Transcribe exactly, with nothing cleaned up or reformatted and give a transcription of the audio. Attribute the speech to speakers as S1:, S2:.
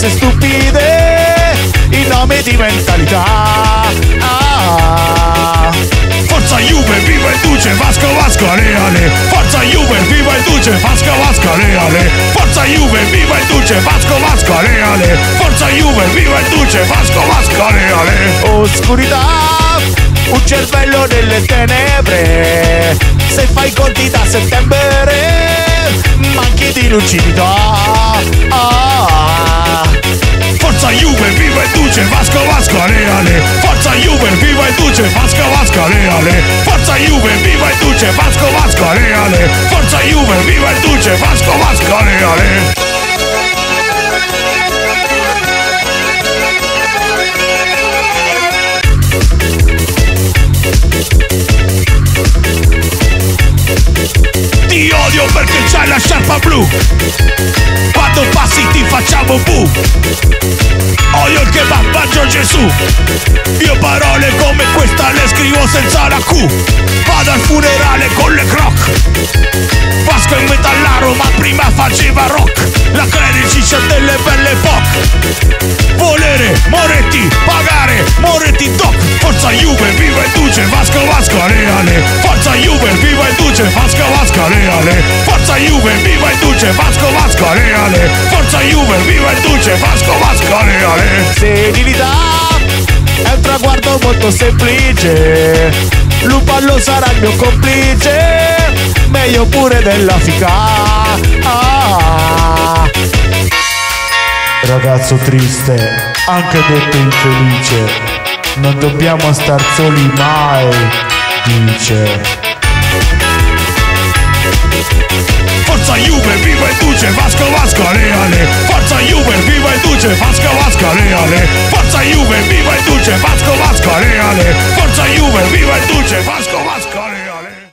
S1: cose stupide in nome di mentalità. Ah.
S2: Forza Juve, viva il Duce, Vasco Vasco, ale ale. Forza Juve, viva il Duce, Vasco Vasco, ale ale. Forza Juve, viva il Duce, Vasco Vasco, ale ale. Forza Juve, viva il Duce, Vasco Vasco, ale ale.
S1: Oscurità, un cervello nelle tenebre. Se fai i conti da settembre, manchi di lucidità. Ah.
S2: Forza Juve, viva il Duce, Vasco Vasco, ale ale. Forza Juve, viva il Duce, Vasco Vasco, ale ale. Forza Juve, viva il Duce, Vasco Vasco, ale ale. Forza Juve, viva il Duce, Vasco Vasco, ale ale. Ti odio perché c'hai la sciarpa blu. Quando passi ti facciamo bu. Odio il kebab, mangio Gesù. Io parole come questa le scrivo senza la Q. Vado al funerale con le croc. Vasco è un metallaro ma prima faceva rock. La Clerici c'ha delle belle epoche. Volere, Moretti, pagare, Moretti doc. Forza Juve, viva il Duce, Vasco Vasco, ale ale. Forza Juve, viva il Duce, Vasco Vasco, ale ale. Forza Juve, viva il Duce, Vasco Vasco, ale ale. Forza Juve, viva il Duce, Vasco Vasco, ale ale.
S1: Senilità è un traguardo molto semplice. Lupallo sarà il mio complice, meglio pure della fica. Ah.
S3: Ragazzo triste, anche detto infelice, non dobbiamo star soli mai, dice.
S2: Forza Juve, viva il Duce, Vasco Vasco, ale ale. Forza Juve, viva il Duce, Vasco Vasco, ale ale. Forza Juve, viva il Duce, Vasco Vasco, ale ale. Forza Juve, viva il Duce, Vasco